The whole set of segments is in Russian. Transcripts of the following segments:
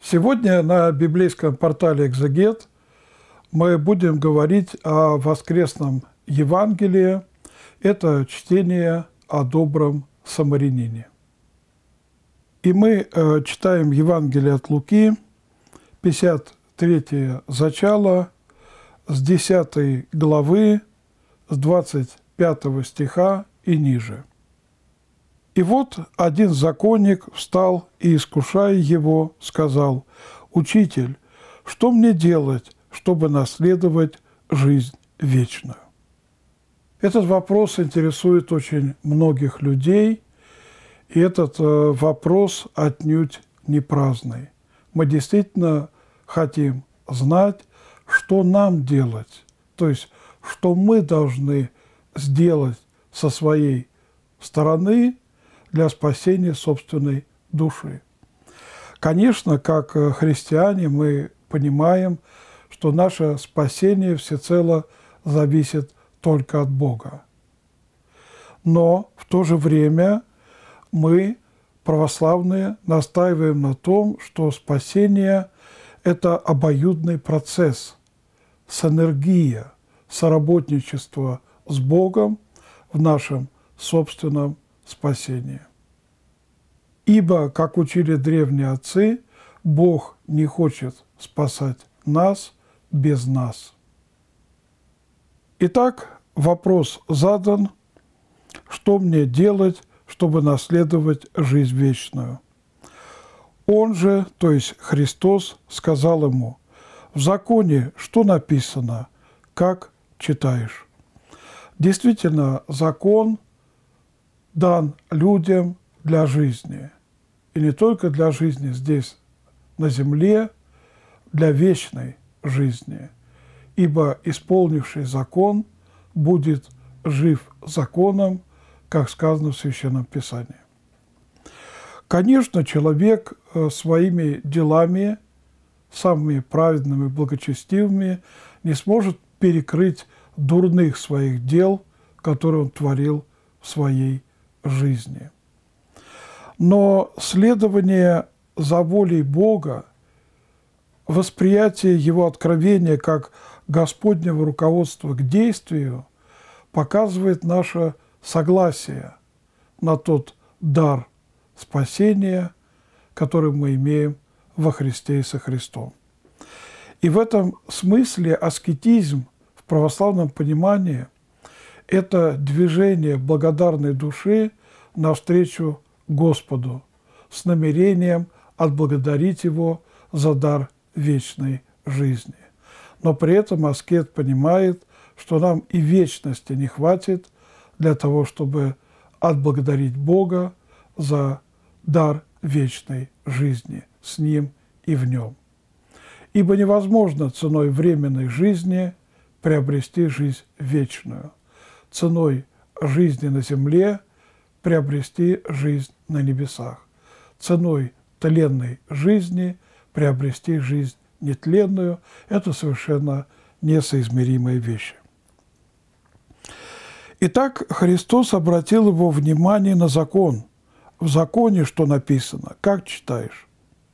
Сегодня на библейском портале «Экзегет» мы будем говорить о воскресном Евангелии. Это чтение о добром самарянине. И мы читаем Евангелие от Луки, 53 зачало, с 10 главы, с 25 стиха и ниже. И вот один законник встал и, искушая его, сказал: «Учитель, что мне делать, чтобы наследовать жизнь вечную?» Этот вопрос интересует очень многих людей, и этот вопрос отнюдь не праздный. Мы действительно хотим знать, что нам делать, то есть что мы должны сделать со своей стороны для спасения собственной души. Конечно, как христиане мы понимаем, что наше спасение всецело зависит только от Бога. Но в то же время мы, православные, настаиваем на том, что спасение – это обоюдный процесс, синергия, соработничество с Богом в нашем собственном спасении. Ибо, как учили древние отцы, Бог не хочет спасать нас без нас. Итак, вопрос задан: что мне делать, чтобы наследовать жизнь вечную? Он же, то есть Христос, сказал ему: в законе что написано, как читаешь? Действительно, закон дан людям для жизни. И не только для жизни здесь, на земле, для вечной жизни. Ибо исполнивший закон будет жив законом, как сказано в Священном Писании. Конечно, человек своими делами, самыми праведными, благочестивыми, не сможет перекрыть дурных своих дел, которые он творил в своей жизни. Но следование за волей Бога, восприятие Его откровения как Господнего руководства к действию показывает наше согласие на тот дар спасения, который мы имеем во Христе и со Христом. И в этом смысле аскетизм в православном понимании – это движение благодарной души навстречу Господу с намерением отблагодарить Его за дар вечной жизни. Но при этом аскет понимает, что нам и вечности не хватит для того, чтобы отблагодарить Бога за дар вечной жизни с Ним и в Нем. Ибо невозможно ценой временной жизни приобрести жизнь вечную, ценой жизни на земле приобрести жизнь на небесах, ценой тленной жизни приобрести жизнь нетленную – это совершенно несоизмеримые вещи. Итак, Христос обратил его внимание на закон. В законе что написано? Как читаешь?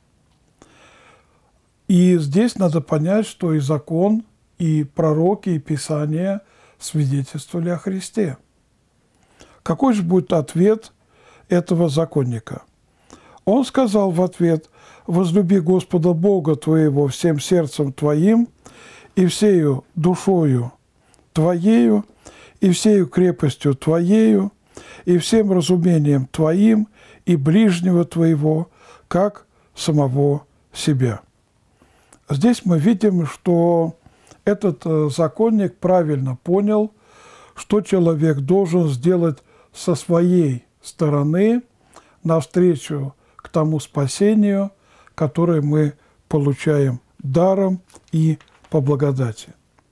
И здесь надо понять, что и закон, и пророки, и Писания свидетельствовали о Христе. Какой же будет ответ этого законника? Он сказал в ответ: «Возлюби Господа Бога твоего всем сердцем твоим, и всею душою твоею, и всею крепостью твоею, и всем разумением твоим, и ближнего твоего, как самого себя». Здесь мы видим, что этот законник правильно понял, что человек должен сделать со своей стороны навстречу к тому спасению, которое мы получаем даром и по благодати.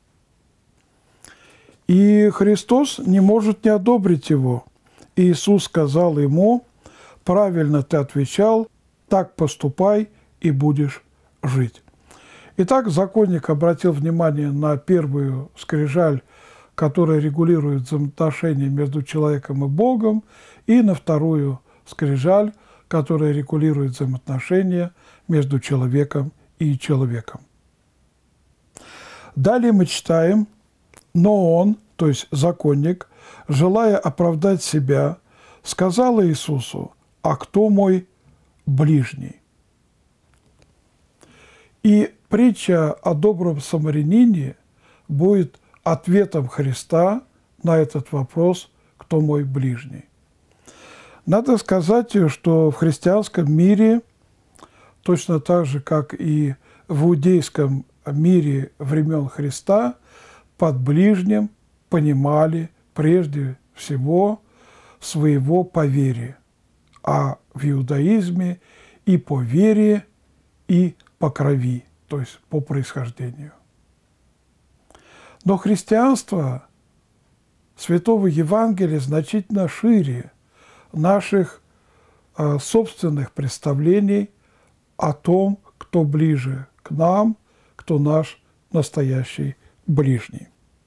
И Христос не может не одобрить его. Иисус сказал ему: «Правильно ты отвечал, так поступай, и будешь жить». Итак, законник обратил внимание на первую скрижаль, которая регулирует взаимоотношения между человеком и Богом, и на вторую скрижаль, которое регулирует взаимоотношения между человеком и человеком. Далее мы читаем: «Но он, то есть законник, желая оправдать себя, сказал Иисусу: а кто мой ближний?» И притча о добром самарянине будет ответом Христа на этот вопрос: кто мой ближний. Надо сказать, что в христианском мире, точно так же, как и в иудейском мире времен Христа, под ближним понимали прежде всего своего по вере, а в иудаизме и по вере, и по крови, то есть по происхождению. Но христианство Святого Евангелия значительно шире наших собственных представлений о том, кто ближе к нам, кто наш настоящий ближний.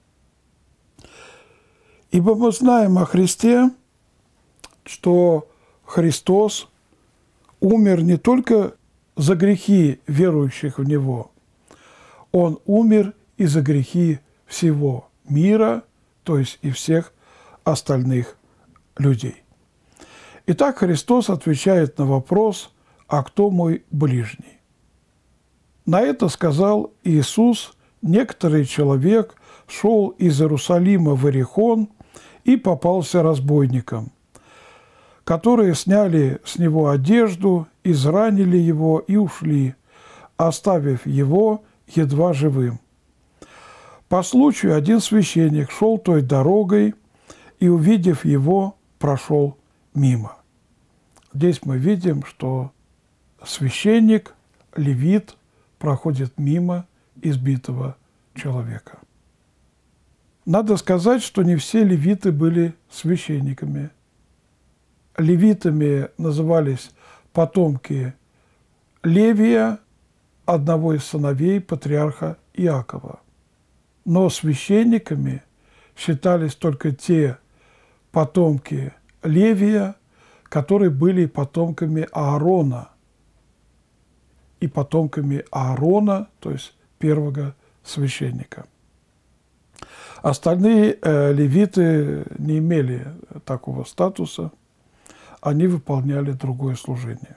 Ибо мы знаем о Христе, что Христос умер не только за грехи верующих в Него, Он умер и за грехи всего мира, то есть и всех остальных людей. Итак, Христос отвечает на вопрос: «А кто мой ближний?» На это сказал Иисус: «Некоторый человек шел из Иерусалима в Иерихон и попался разбойникам, которые сняли с него одежду, изранили его и ушли, оставив его едва живым. По случаю один священник шел той дорогой и, увидев его, прошел мимо». Здесь мы видим, что священник, левит, проходит мимо избитого человека. Надо сказать, что не все левиты были священниками. Левитами назывались потомки Левия, одного из сыновей патриарха Иакова. Но священниками считались только те потомки Левия, которые были потомками Аарона. И потомками Аарона, то есть первого священника. Остальные левиты не имели такого статуса, они выполняли другое служение.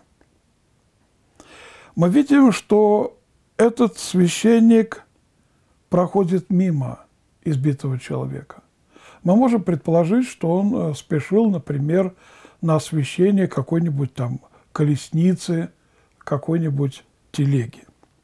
Мы видим, что этот священник проходит мимо избитого человека. Мы можем предположить, что он спешил, например, на освящение какой-нибудь там колесницы, какой-нибудь телеги.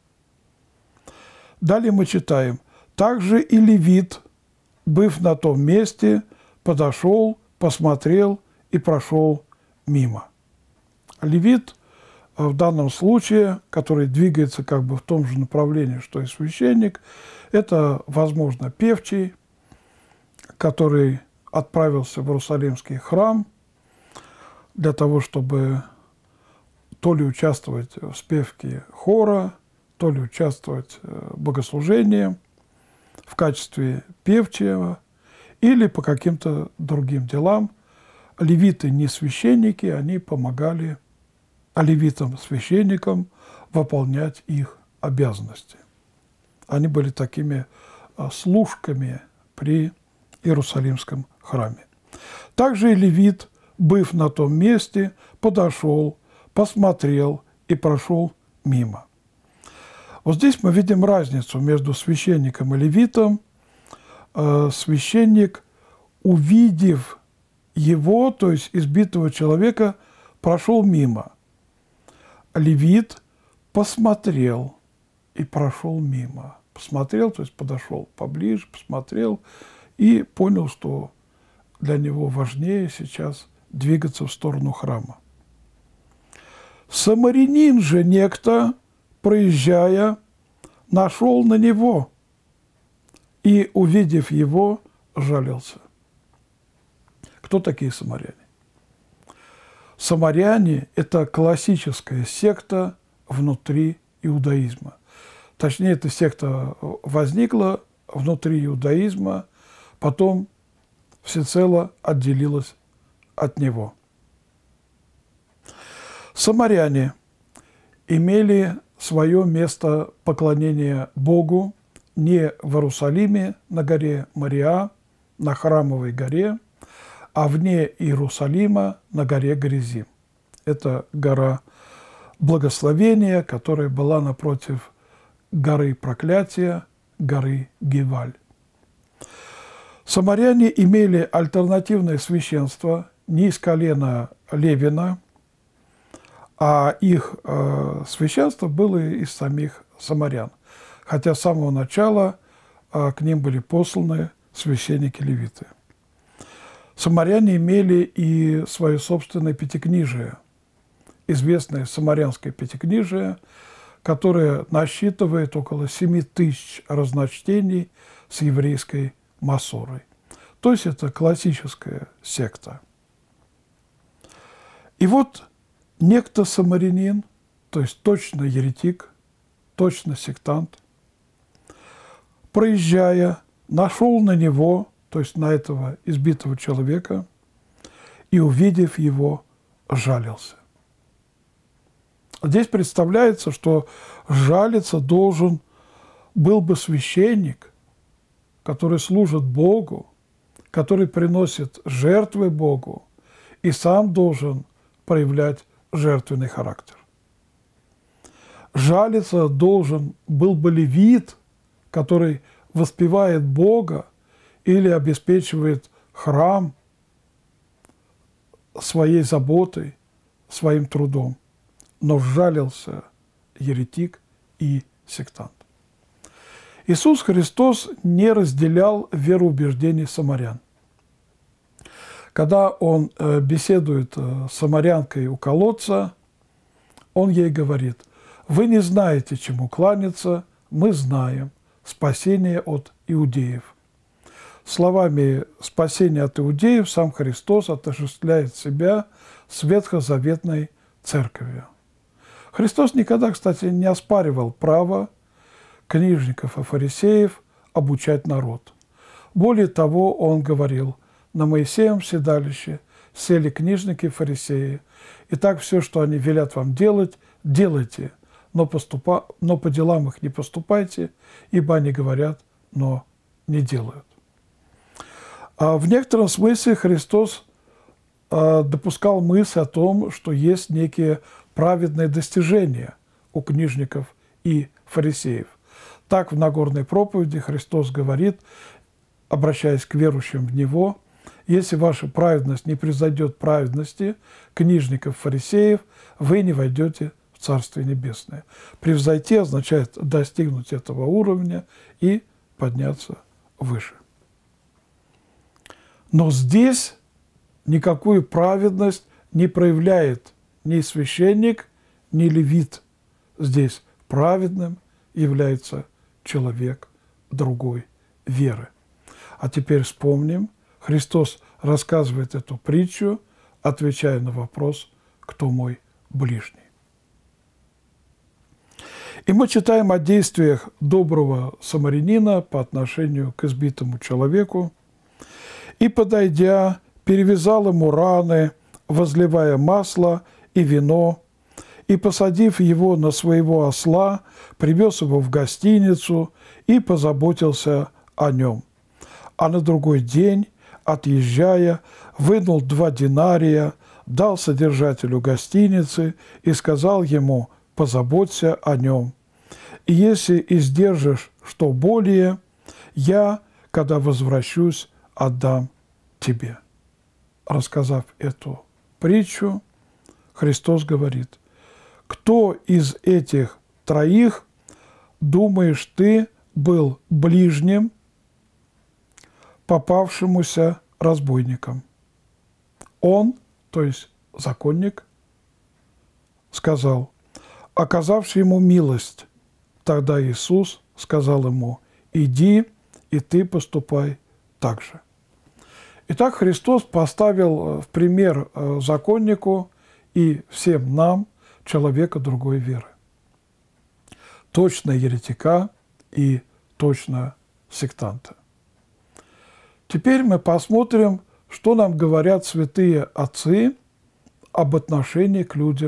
Далее мы читаем: «Также и левит, быв на том месте, подошел, посмотрел и прошел мимо». Левит в данном случае, который двигается как бы в том же направлении, что и священник, это, возможно, певчий, который отправился в Иерусалимский храм для того, чтобы то ли участвовать в спевке хора, то ли участвовать в богослужении в качестве певчего или по каким-то другим делам. Левиты не священники, они помогали левитам-священникам выполнять их обязанности. Они были такими служками при Иерусалимском храме. Также и левит, быв на том месте, подошел, посмотрел и прошел мимо. Вот здесь мы видим разницу между священником и левитом. Священник, увидев его, то есть избитого человека, прошел мимо. Левит посмотрел и прошел мимо. Посмотрел, то есть подошел поближе, посмотрел и понял, что для него важнее сейчас двигаться в сторону храма. Самарянин же некто, проезжая, нашел на него и, увидев его, жалился. Кто такие самаряне? Самаряне – это классическая секта внутри иудаизма. Точнее, эта секта возникла внутри иудаизма, потом всецело отделилась от него. Самаряне имели свое место поклонения Богу не в Иерусалиме на горе Мориа, на Храмовой горе, а вне Иерусалима на горе Гризим. Это гора благословения, которая была напротив горы проклятия, горы Геваль. Самаряне имели альтернативное священство не из колена Левина, а их священство было из самих самарян. Хотя с самого начала к ним были посланы священники-левиты. Самаряне имели и свое собственное пятикнижие, известное самарянское пятикнижие, которое насчитывает около 7000 разночтений с еврейской масорой. То есть это классическая секта. И вот некто самарянин, то есть точно еретик, точно сектант, проезжая, нашел на него, то есть на этого избитого человека, и, увидев его, жалился. Здесь представляется, что жалиться должен был бы священник, который служит Богу, который приносит жертвы Богу и сам должен проявлять жертвенный характер. Жалиться должен был бы левит, который воспевает Бога или обеспечивает храм своей заботой, своим трудом. Но жалился еретик и сектант. Иисус Христос не разделял вероубеждений самарян. Когда Он беседует с самарянкой у колодца, Он ей говорит: «Вы не знаете, чему кланяться, мы знаем, спасение от иудеев». Словами «спасение от иудеев» сам Христос отождествляет себя с ветхозаветной церковью. Христос никогда, кстати, не оспаривал право книжников и фарисеев обучать народ. Более того, Он говорил: «На Моисеевом седалище сели книжники и фарисеи, и так все, что они велят вам делать, делайте, но по делам их не поступайте, ибо они говорят, но не делают». А в некотором смысле Христос допускал мысль о том, что есть некие праведные достижения у книжников и фарисеев. Так в Нагорной проповеди Христос говорит, обращаясь к верующим в Него: «Если ваша праведность не превзойдет праведности книжников, фарисеев, вы не войдете в Царствие Небесное». Превзойти означает достигнуть этого уровня и подняться выше. Но здесь никакую праведность не проявляет ни священник, ни левит. Здесь праведным является человек другой веры. А теперь вспомним, Христос рассказывает эту притчу, отвечая на вопрос: «Кто мой ближний?». И мы читаем о действиях доброго самарянина по отношению к избитому человеку. «И, подойдя, перевязал ему раны, возливая масло и вино, и, посадив его на своего осла, привез его в гостиницу и позаботился о нем. А на другой день, отъезжая, вынул 2 динария, дал содержателю гостиницы и сказал ему: позаботься о нем. И если издержишь что более, я, когда возвращусь, отдам тебе». Рассказав эту притчу, Христос говорит: «Кто из этих 3, думаешь ты, был ближним попавшемуся разбойником?» Он, то есть законник, сказал, оказавший ему милость. Тогда Иисус сказал ему: иди, и ты поступай так же. Итак, Христос поставил в пример законнику и всем нам человека другой веры. Точно еретика и точно сектанта. Теперь мы посмотрим, что нам говорят святые отцы об отношении к людям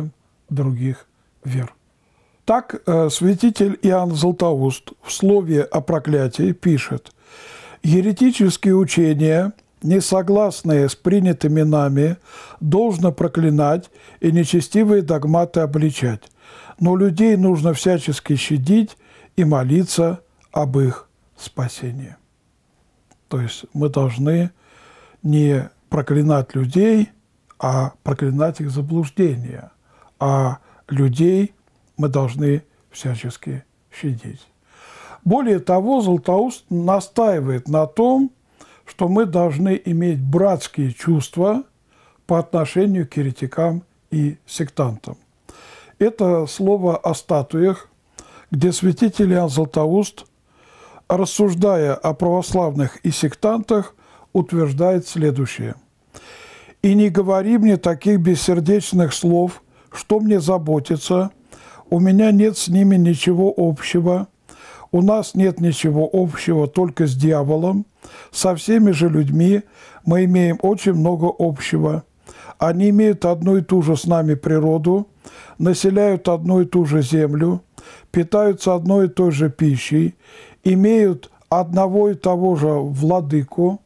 других вер. Так святитель Иоанн Златоуст в слове о проклятии пишет: «Еретические учения, несогласные с принятыми нами, должно проклинать и нечестивые догматы обличать, но людей нужно всячески щадить и молиться об их спасении». То есть мы должны не проклинать людей, а проклинать их заблуждения, а людей мы должны всячески щадить. Более того, Златоуст настаивает на том, что мы должны иметь братские чувства по отношению к еретикам и сектантам. Это слово о статуях, где святитель Иоанн Златоуст, рассуждая о православных и сектантах, утверждает следующее: «И не говори мне таких бессердечных слов, что мне заботиться, у меня нет с ними ничего общего, у нас нет ничего общего только с дьяволом, со всеми же людьми мы имеем очень много общего. Они имеют одну и ту же с нами природу, населяют одну и ту же землю, питаются одной и той же пищей, имеют одного и того же владыку,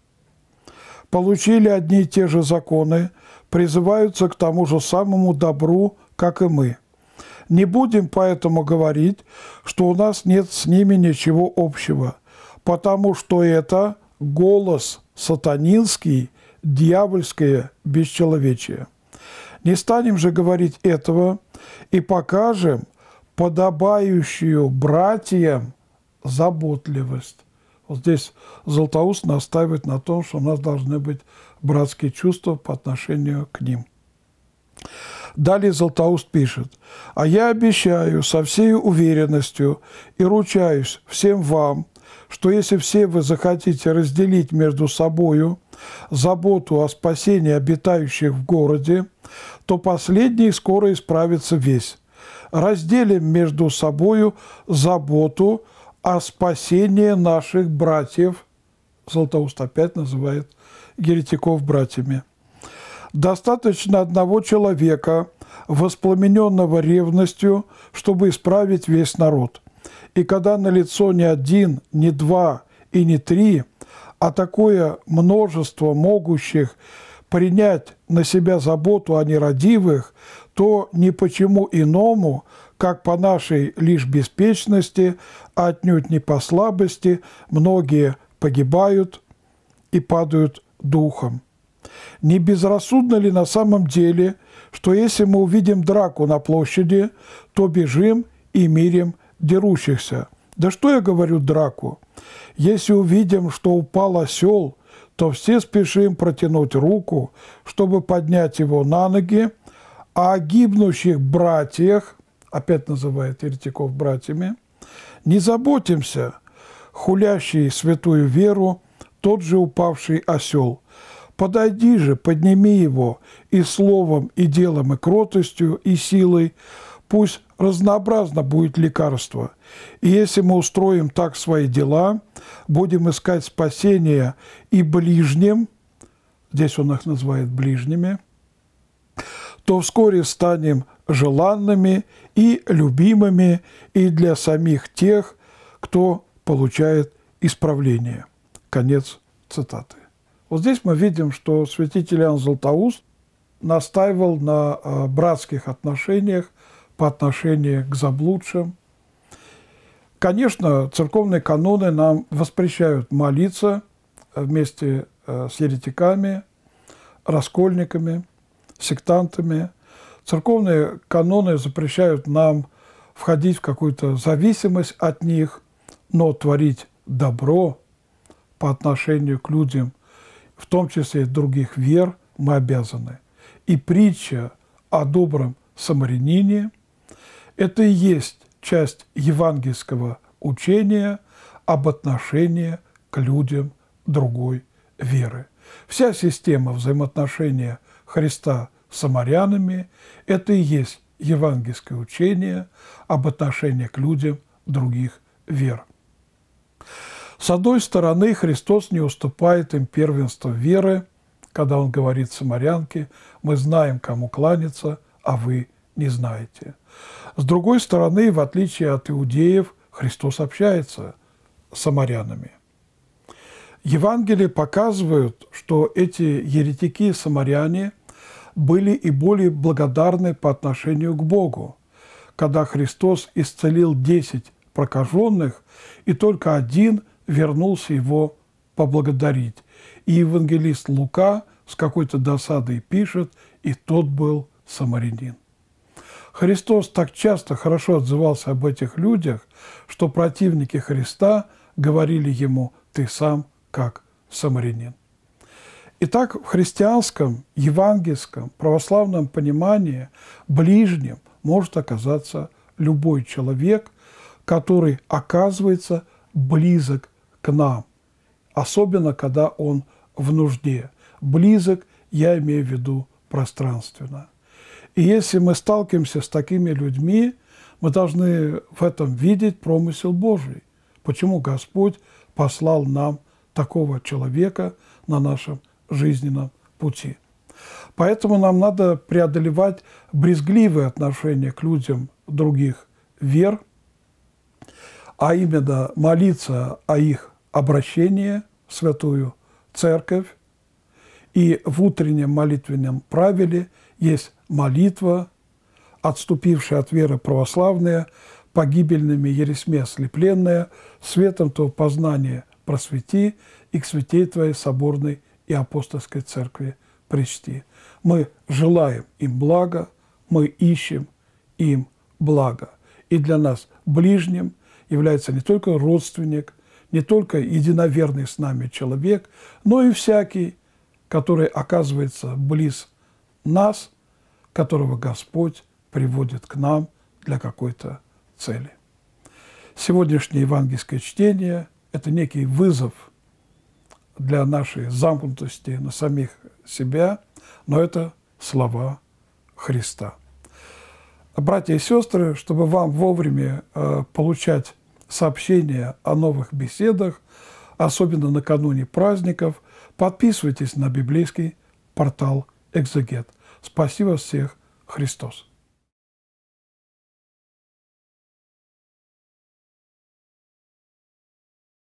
получили одни и те же законы, призываются к тому же самому добру, как и мы. Не будем поэтому говорить, что у нас нет с ними ничего общего, потому что это голос сатанинский, дьявольское бесчеловечие. Не станем же говорить этого и покажем подобающую братьям заботливость». Вот здесь Златоуст настаивает на том, что у нас должны быть братские чувства по отношению к ним. Далее Златоуст пишет: «А я обещаю со всей уверенностью и ручаюсь всем вам, что если все вы захотите разделить между собою заботу о спасении обитающих в городе, то последний скоро исправится весь. Разделим между собою заботу о спасении наших братьев». Златоуст опять называет еретиков братьями. «Достаточно одного человека, воспламененного ревностью, чтобы исправить весь народ. И когда налицо не один, не два и не три, а такое множество могущих принять на себя заботу о нерадивых, то ни почему иному, как по нашей лишь беспечности, а отнюдь не по слабости, многие погибают и падают духом. Не безрассудно ли на самом деле, что если мы увидим драку на площади, то бежим и мирим дерущихся? Да что я говорю драку? Если увидим, что упал осел, то все спешим протянуть руку, чтобы поднять его на ноги, а о гибнущих братьях, опять называет еретиков братьями, не заботимся, хулящий святую веру, тот же упавший осел. Подойди же, подними его и словом, и делом, и кротостью, и силой. Пусть разнообразно будет лекарство. И если мы устроим так свои дела, будем искать спасения и ближним, здесь он их называет ближними, то вскоре станем желанными и любимыми и для самих тех, кто получает исправление». Конец цитаты. Вот здесь мы видим, что святитель Иоанн Златоуст настаивал на братских отношениях по отношению к заблудшим. Конечно, церковные каноны нам воспрещают молиться вместе с еретиками, раскольниками, сектантами. Церковные каноны запрещают нам входить в какую-то зависимость от них, но творить добро по отношению к людям, в том числе и других вер, мы обязаны. И притча о добром самарянине – это и есть часть евангельского учения об отношении к людям другой веры. Вся система взаимоотношения Христа с самарянами – это и есть евангельское учение об отношении к людям других вер. С одной стороны, Христос не уступает им первенство веры, когда Он говорит самарянке: «Мы знаем, кому кланяться, а вы не знаете. С другой стороны, в отличие от иудеев, Христос общается с самарянами. Евангелия показывают, что эти еретики-самаряне были и более благодарны по отношению к Богу, когда Христос исцелил 10 прокаженных, и только один вернулся его поблагодарить. И евангелист Лука с какой-то досадой пишет: «И тот был самарянин». Христос так часто хорошо отзывался об этих людях, что противники Христа говорили ему: «Ты сам как самарянин». Итак, в христианском, евангельском, православном понимании ближним может оказаться любой человек, который оказывается близок к нам, особенно когда он в нужде. Близок, я имею в виду пространственно. И если мы сталкиваемся с такими людьми, мы должны в этом видеть промысел Божий. Почему Господь послал нам такого человека на нашем жизненном пути. Поэтому нам надо преодолевать брезгливое отношение к людям других вер, а именно молиться о их обращении в Святую Церковь. И в утреннем молитвенном правиле есть молитва, отступившая от веры православная, погибельными ересьме ослепленная, светом твоего познания просвети и к святей твоей соборной и апостольской церкви причти. Мы желаем им блага, мы ищем им блага. И для нас ближним является не только родственник, не только единоверный с нами человек, но и всякий, который оказывается близ нас, которого Господь приводит к нам для какой-то цели. Сегодняшнее евангельское чтение – это некий вызов для нашей замкнутости на самих себя, но это слова Христа. Братья и сестры, чтобы вам вовремя получать сообщения о новых беседах, особенно накануне праздников, подписывайтесь на библейский портал «Экзегет». Спаси вас всех, Христос!